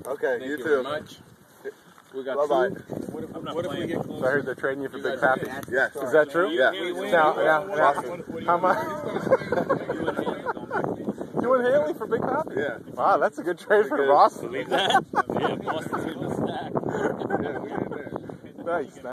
Okay, Thank you you too. very much. We got Bye-bye. What if we get close? I heard they're trading you for Big Papi. Yes. Is that true? Yeah. Now, how much? You and Haley for Big Papi? Yeah. Wow, that's a good trade for Boston. Believe that? Yeah, Boston's in the stack. Yeah, we in there. Nice.